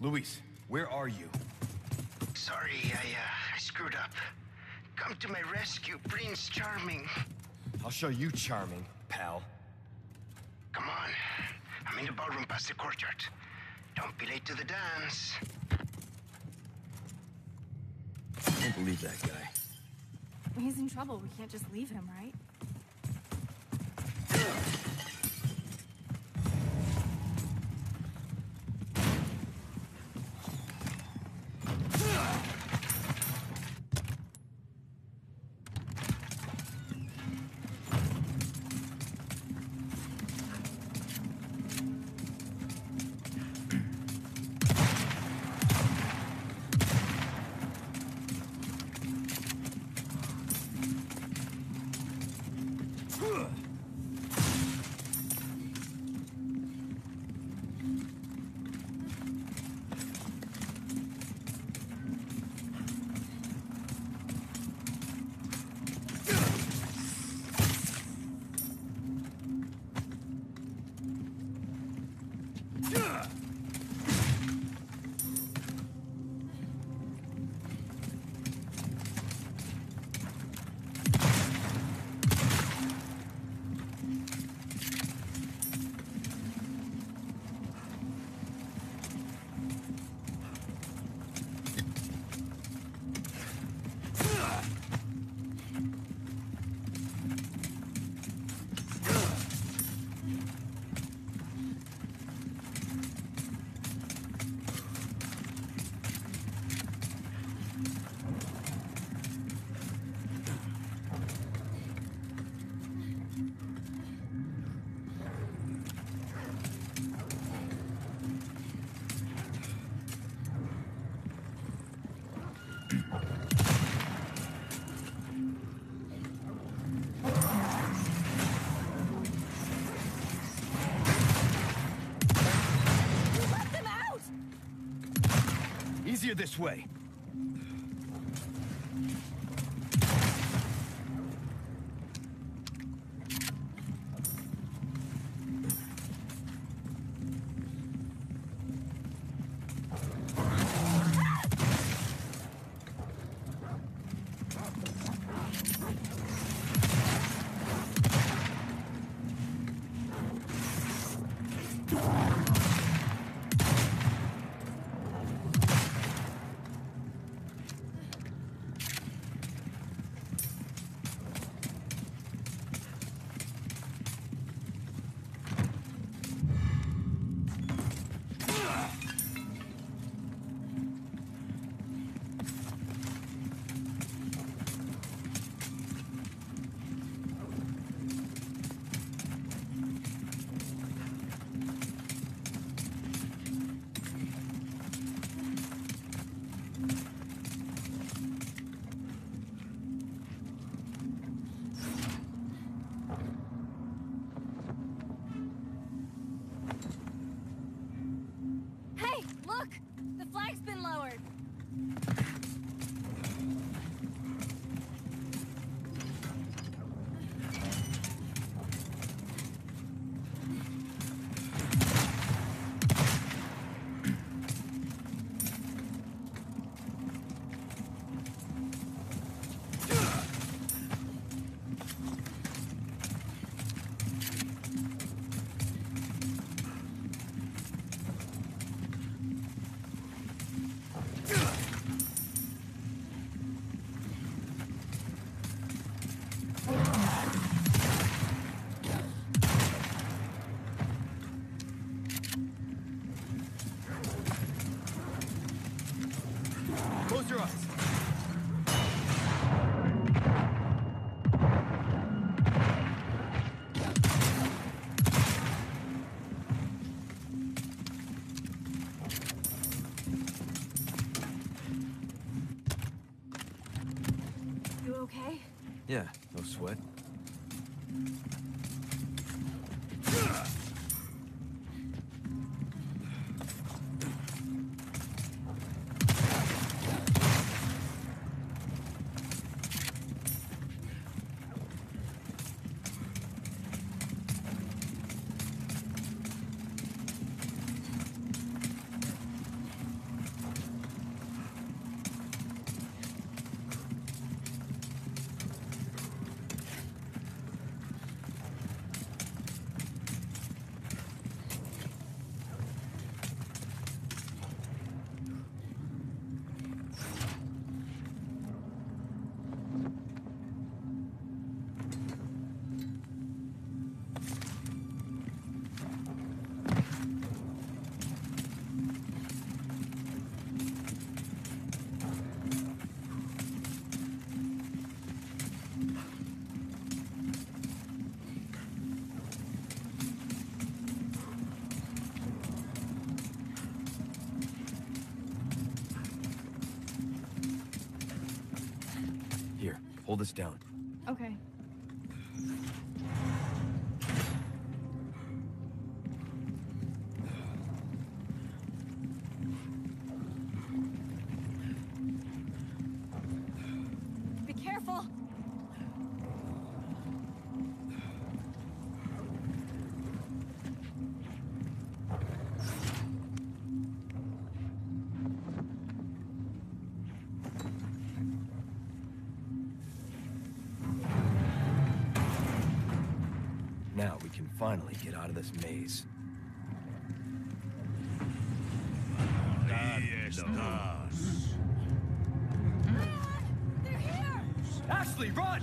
Luis, where are you? Sorry, I screwed up. Come to my rescue, Prince Charming. I'll show you charming, pal. Come on. I'm in the ballroom past the courtyard. Don't be late to the dance. I can't believe that guy. He's in trouble. We can't just leave him, right? Easier this way. Close your eyes. You okay? Yeah, no sweat. Hold this down. Okay. Be careful. Now we can finally get out of this maze. They're here! Ashley, run!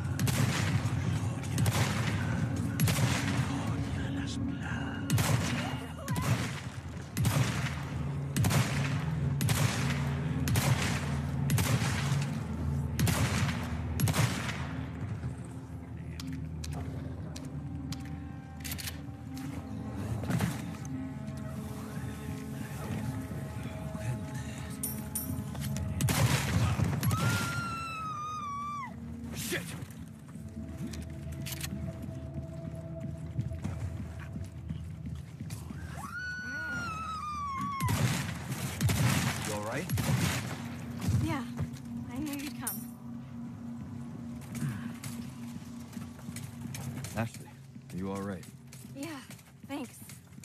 Shit! You all right? Yeah, I knew you'd come. Ashley, are you all right? Yeah, thanks.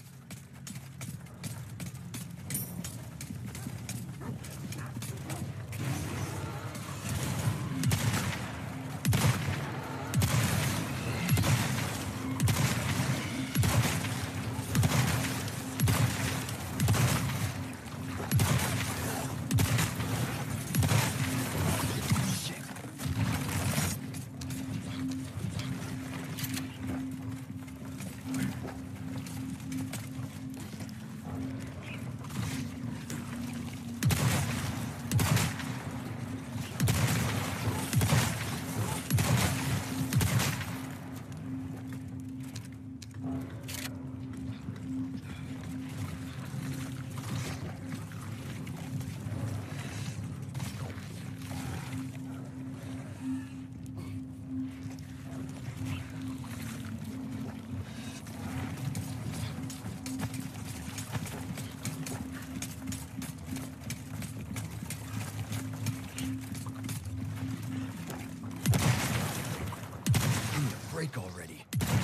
Break already.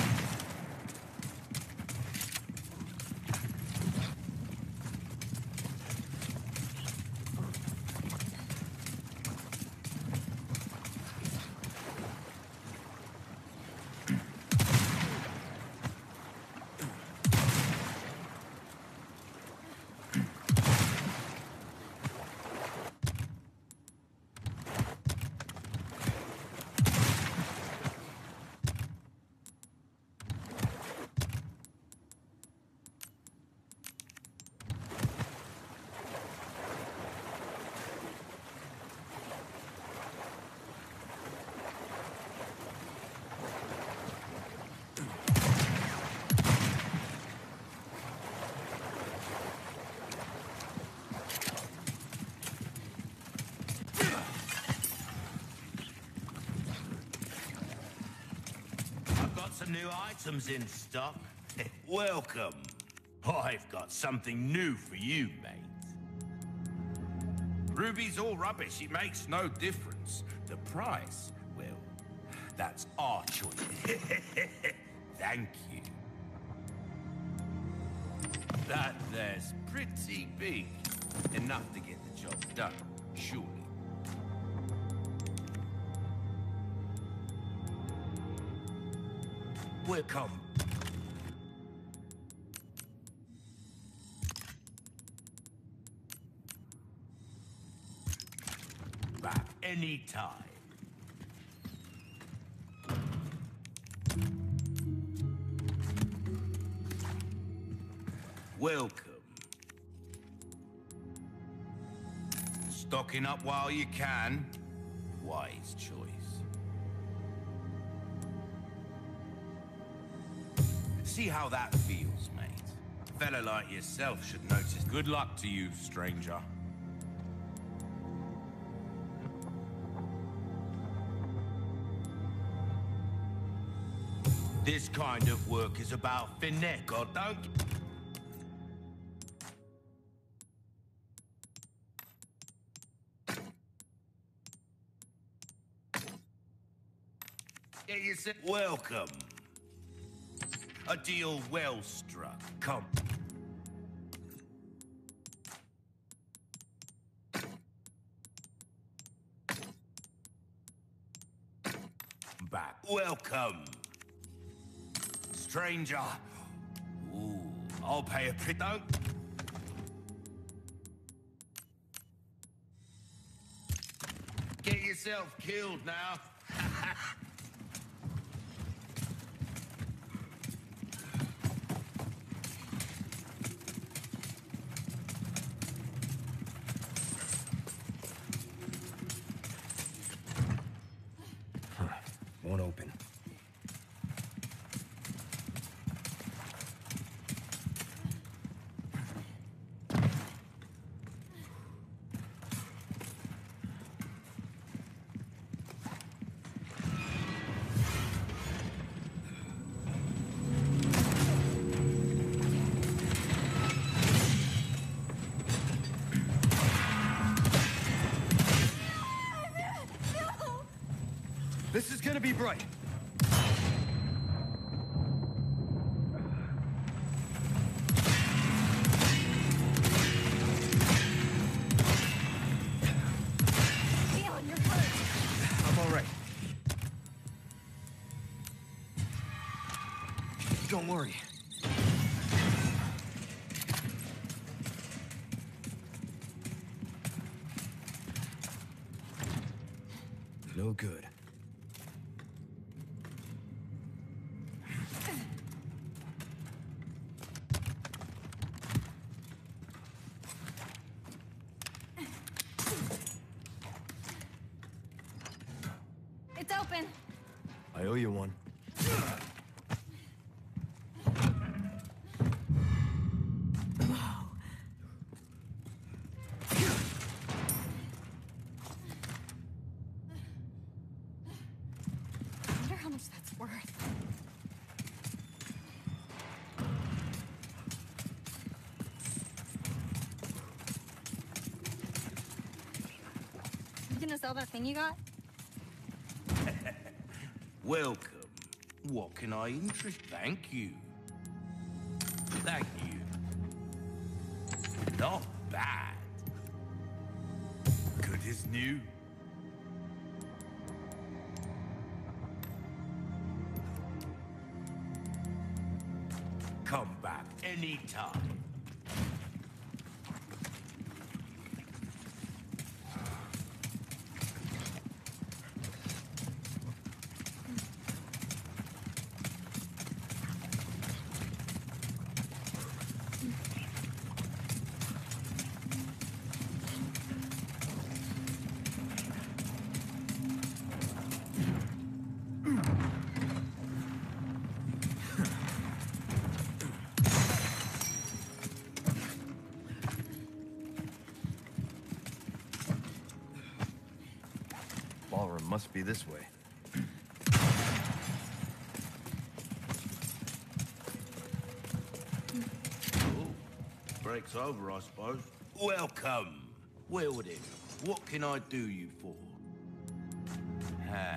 Some new items in stock. Welcome. I've got something new for you, mate. Ruby's all rubbish. It makes no difference. The price, well, that's our choice. Thank you. That there's pretty big. Enough to get the job done, surely. Welcome. Back any time. Welcome. Stocking up while you can. Wise choice. See how that feels, mate. A fella like yourself should notice. Good luck to you, stranger. This kind of work is about finesse, or don't... Get yourself welcome. A deal well struck. Come. Back. Welcome. Stranger. Ooh, I'll pay a bit, don't... Get yourself killed now. Won't open. This is gonna be bright. Leon, you're hurt. I'm all right. Don't worry. No good. It's open. I owe you one. I wonder how much that's worth. You gonna sell that thing you got? Welcome. What can I interest? Thank you. Thank you. Not bad. Good as new. Come back anytime. Ballroom must be this way. Ooh, break's over, I suppose. Welcome. Well then, what can I do you for? Ah.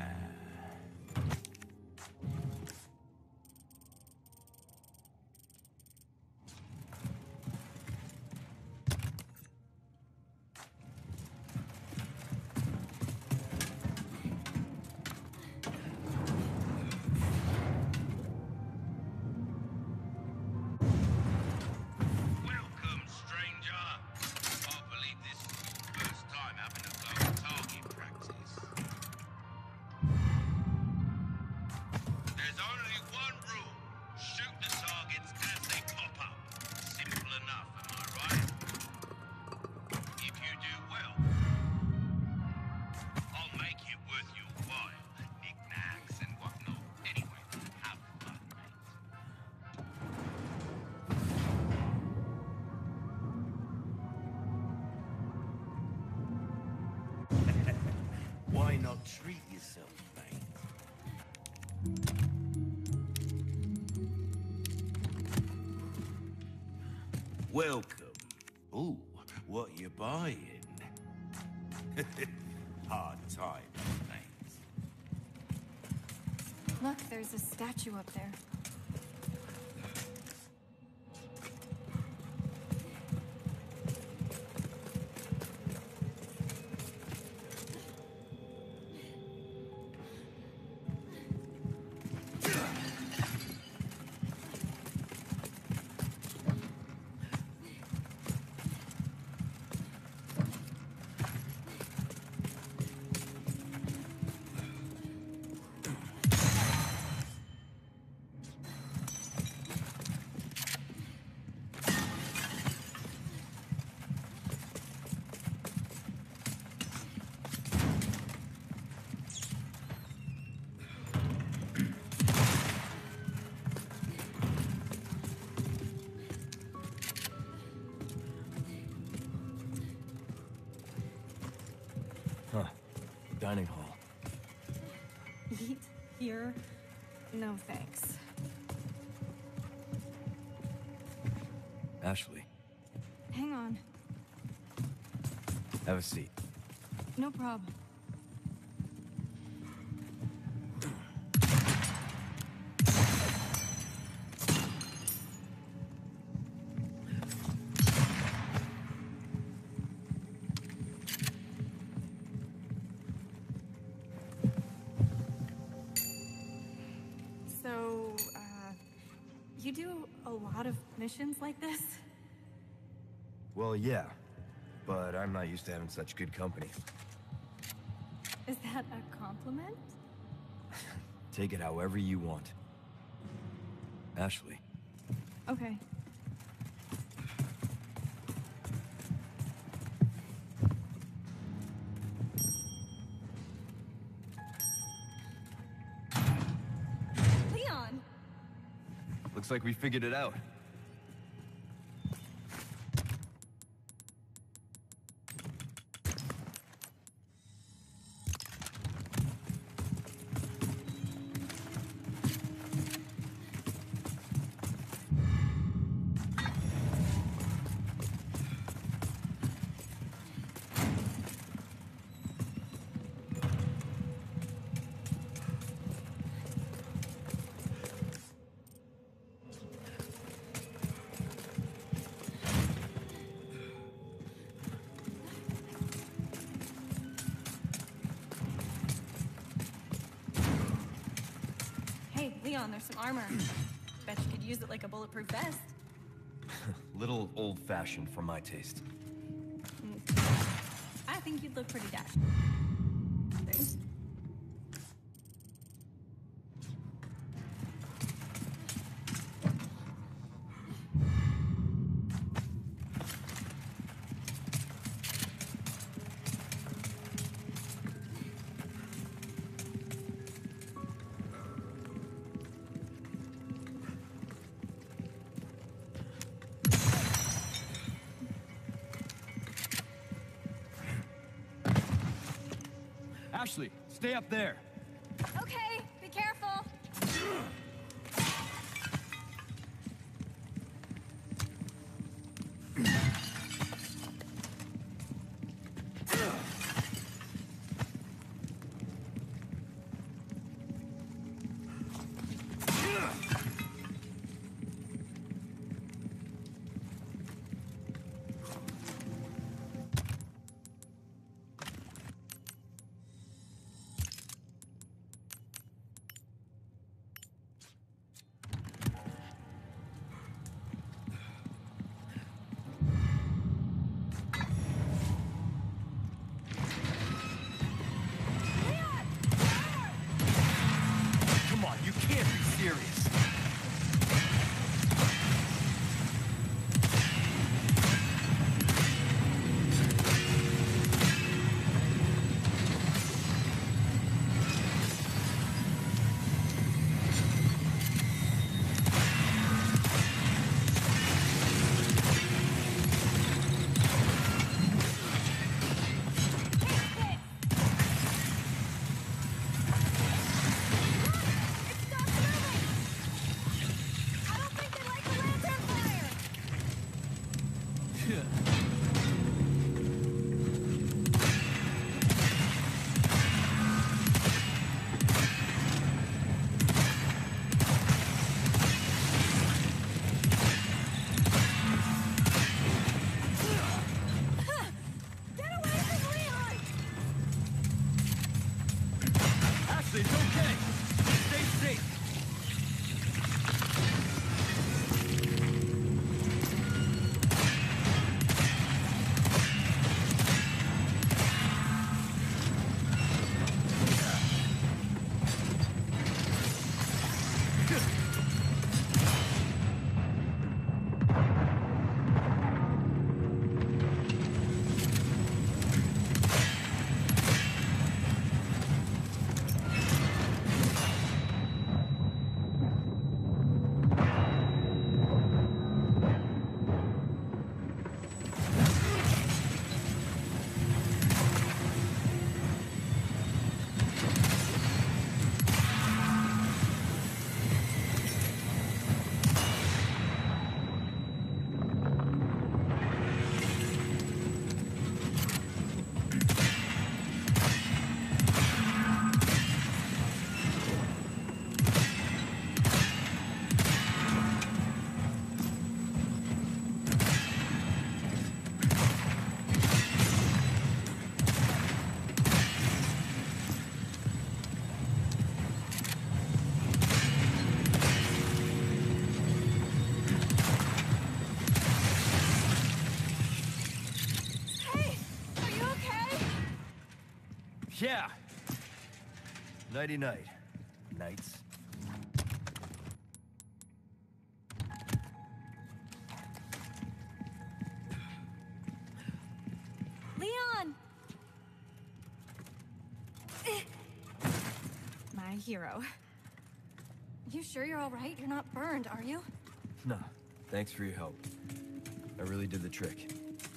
Welcome, stranger. Can't believe this is your first time having a go at target practice. There's only one rule. Shoot the targets as they pop up. Simple enough, am I right? If you do well, I'll make it worth your while. Knickknacks and whatnot. Anyway, have fun, mate. Why not treat yourself, mate? Welcome. Ooh, what you buying? Hard time, mate. Look, there's a statue up there. Huh. Dining hall. Eat here? No thanks. Ashley, Hang on. have a seat. No problem. So, you do a lot of missions like this? Well, yeah, but I'm not used to having such good company. Is that a compliment? Take it however you want. Ashley, Okay. Leon! looks like we figured it out. Hey, Leon, there's some armor. Bet you could use it like a bulletproof vest. Little old-fashioned for my taste. I think you'd look pretty dashing. Ashley, stay up there. Okay, be careful. Get away from Leon! Ashley, it's okay. Stay safe. Hey! Are you okay? Yeah. Nighty-night. Nights. Leon! My hero. You sure you're all right? You're not burned, are you? No. Thanks for your help. I really did the trick.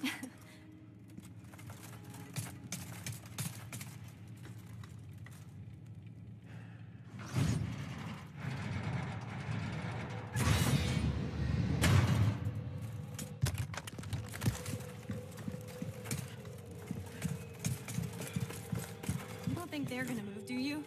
You don't think they're gonna move, do you?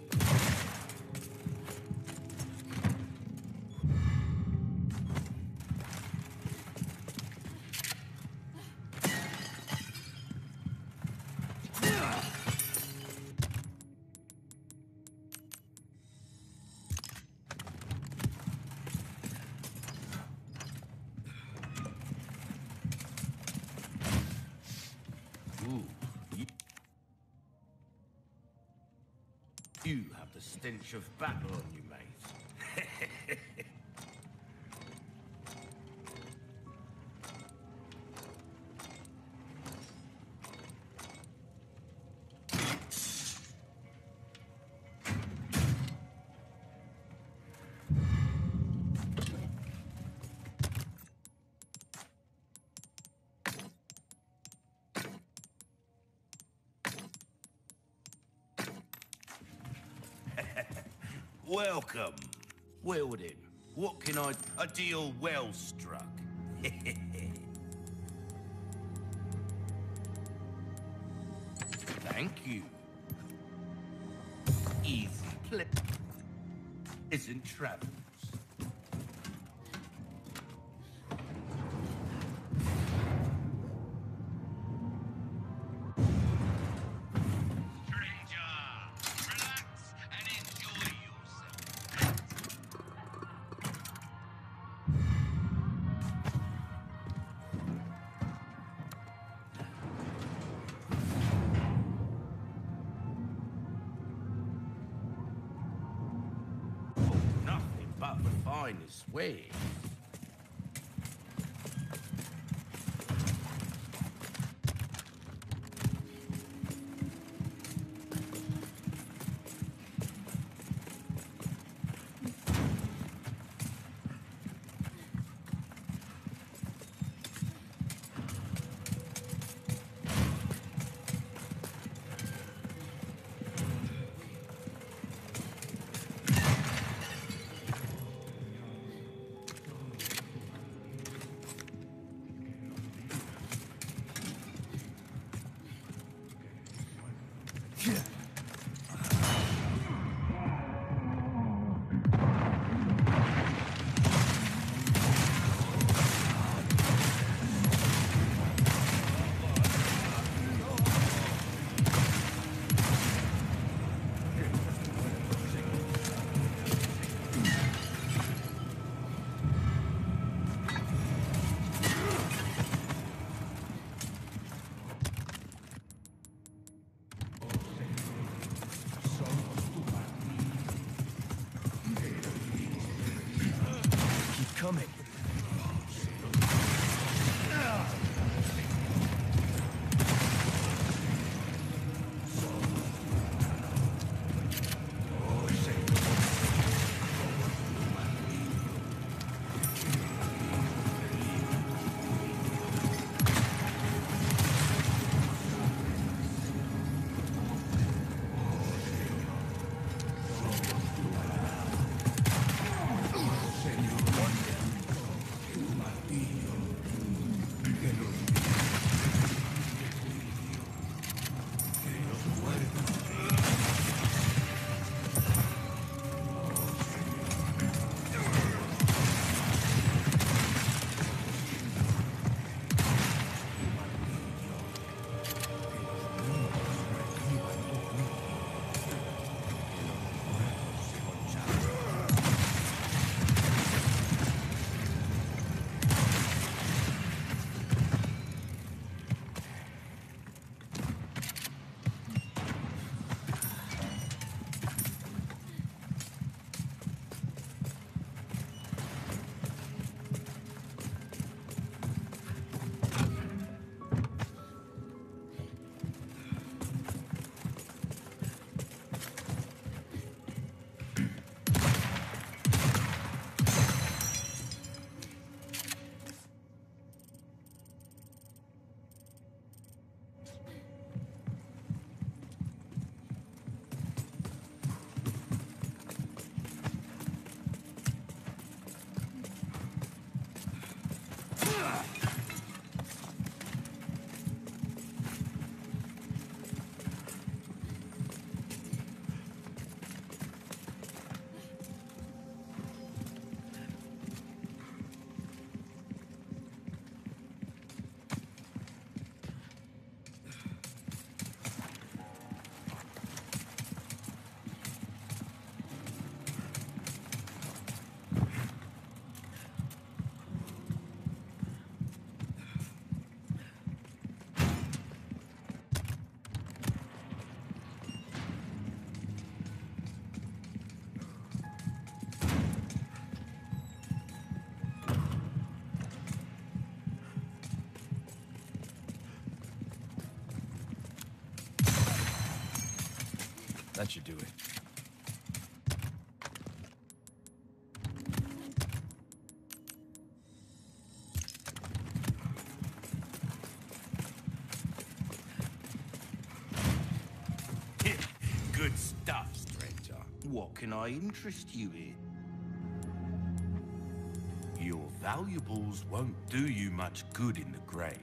Ooh. You have the stench of battle on you, mate. Welcome. Well then, what can I deal well struck? Thank you. Easy play. Isn't travels. Nothing but the finest way. That should do it. Good stuff, stranger. What can I interest you in? Your valuables won't do you much good in the grave.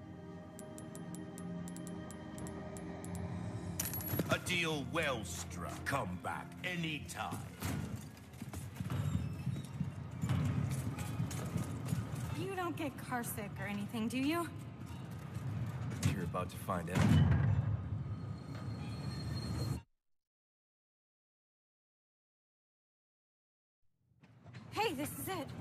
A deal well struck. Come back anytime. You don't get carsick or anything, do you? You're about to find out. Hey, this is it.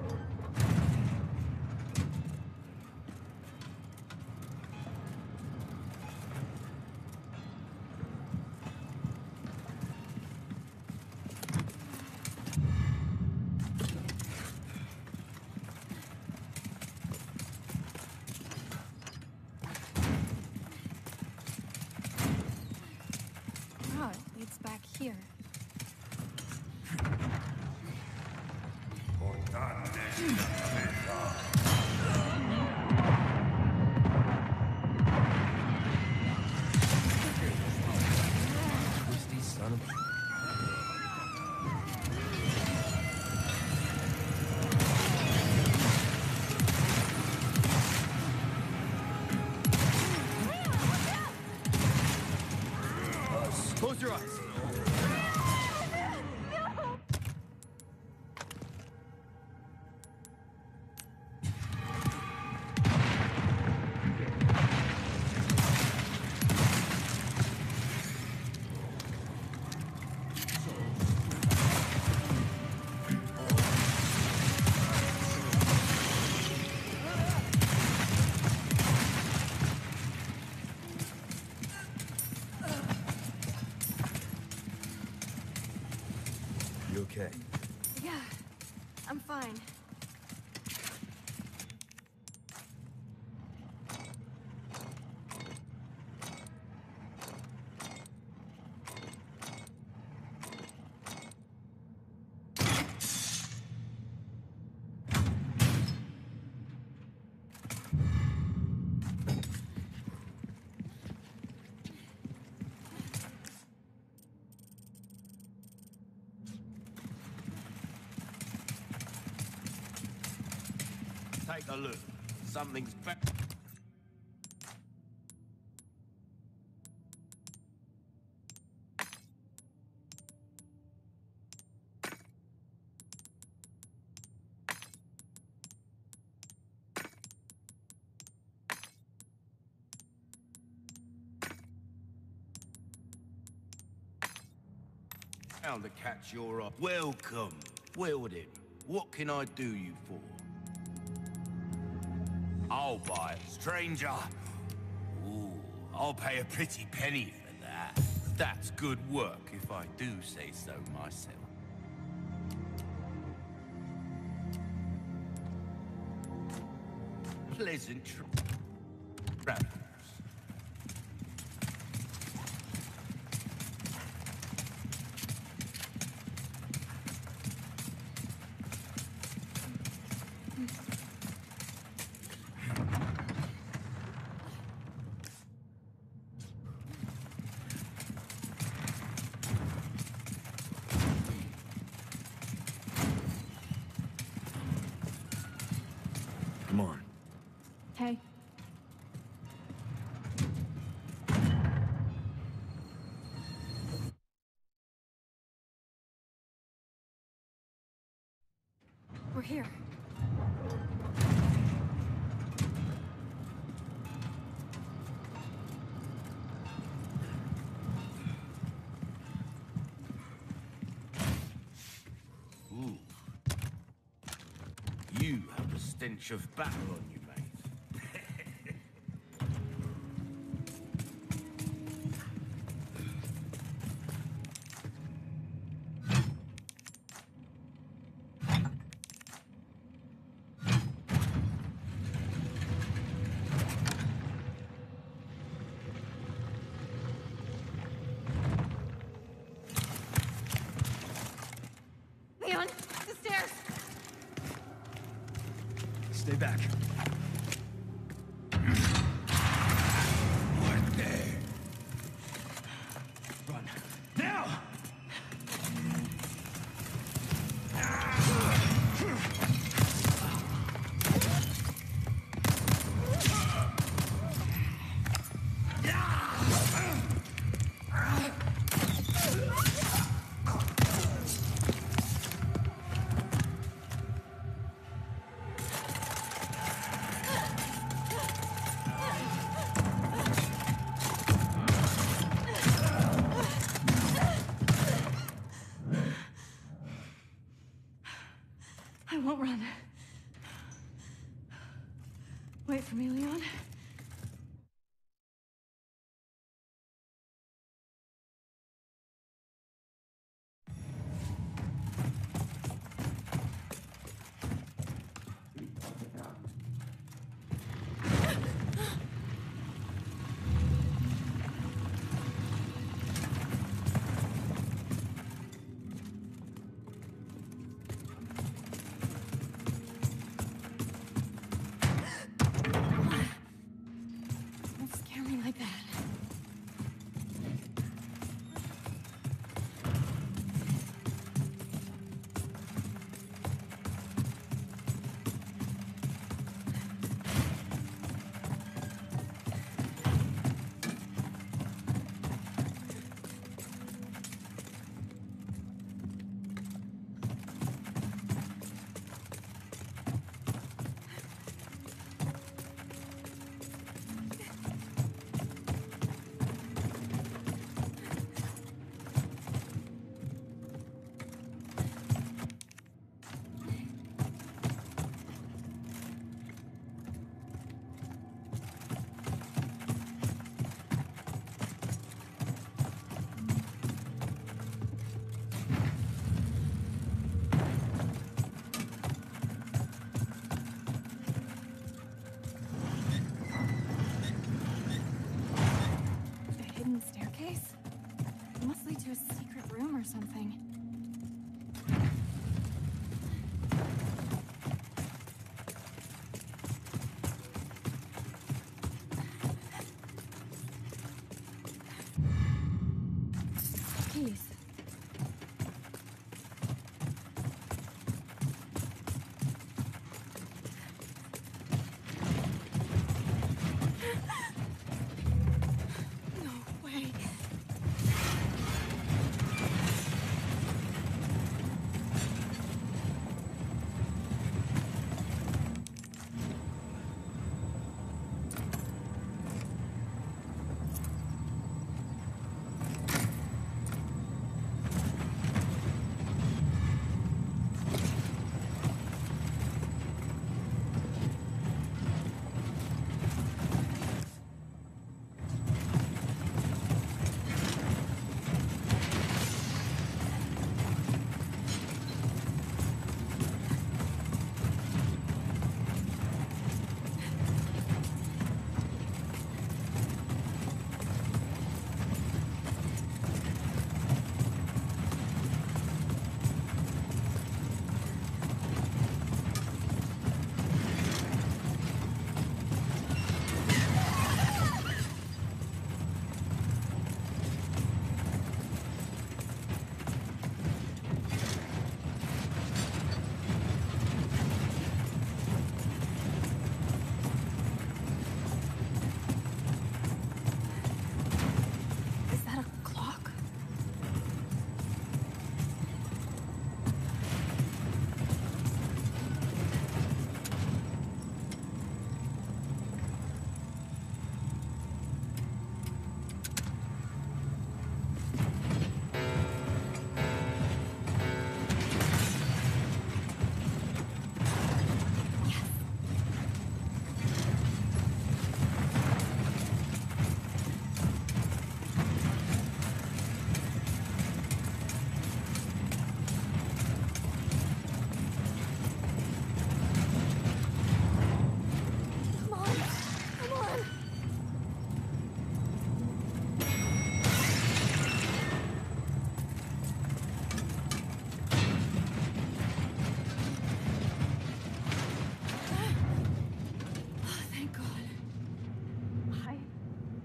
Wow, it leads back here. Twisty son of a... Close your eyes. You okay? Yeah, I'm fine. Take a look. Something's back. Found to catch your eye. Welcome. Weldon. What can I do you for? I'll buy it, stranger. Ooh, I'll pay a pretty penny for that. That's good work, if I do say so myself. Pleasant travels. Come on. Hey. We're here. Ooh. You have the stench of battle on you, mate. Leon, the stairs! Stay back. Run. Now! I won't run. Wait for me, Leon.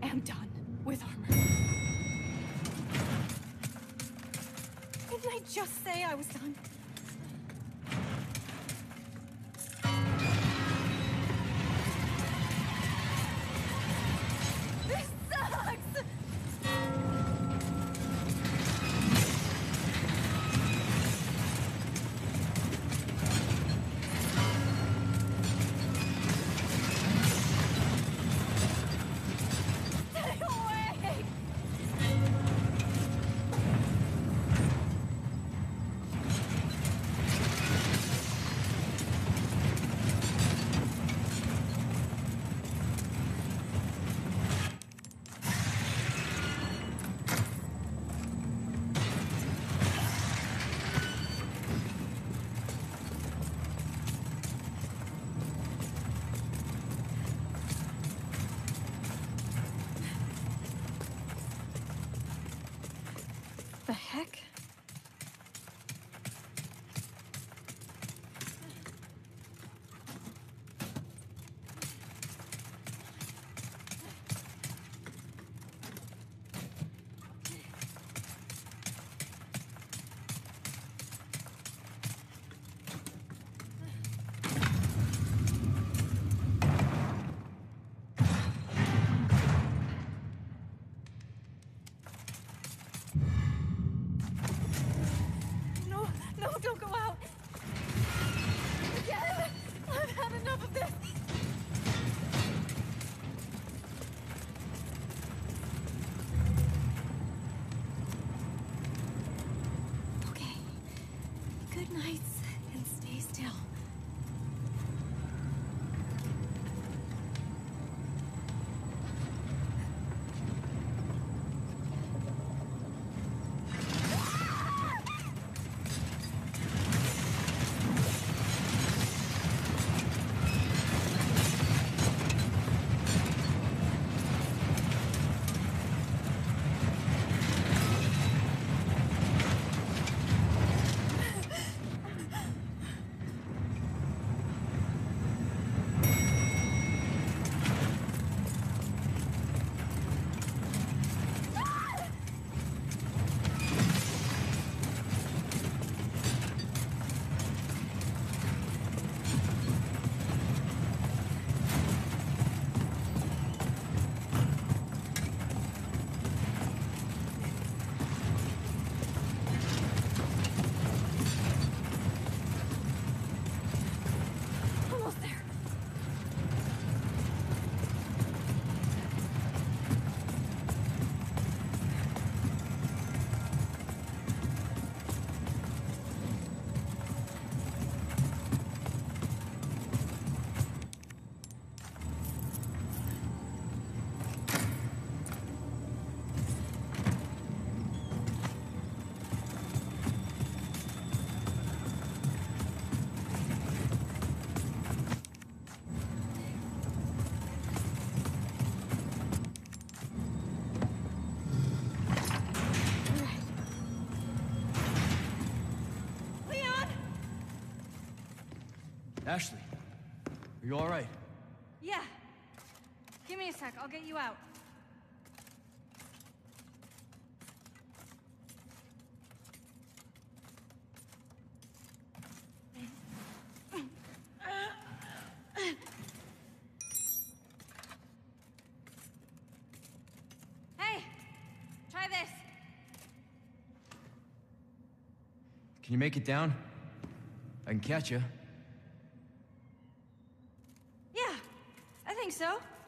am done with armor. Didn't I just say I was done? This sucks! Stay away! The heck? No, no, don't go out! Again! I've had enough of this! Okay. Good nights, and stay still. Almost there. Leon! Ashley, are you all right? Yeah. Give me a sec, I'll get you out. Hey! Try this! Can you make it down? I can catch you. Yeah, I think so.